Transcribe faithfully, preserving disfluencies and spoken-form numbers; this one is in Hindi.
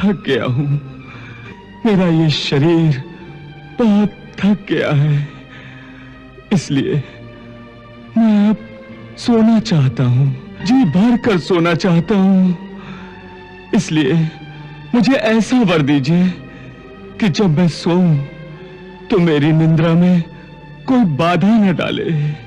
थक गया हूं। मेरा ये शरीर बहुत थक गया है, इसलिए मैं अब सोना चाहता हूं, जी भर कर सोना चाहता हूं। इसलिए मुझे ऐसा वर दीजिए कि जब मैं सोऊं तो मेरी निंद्रा में कोई बाधा न डाले।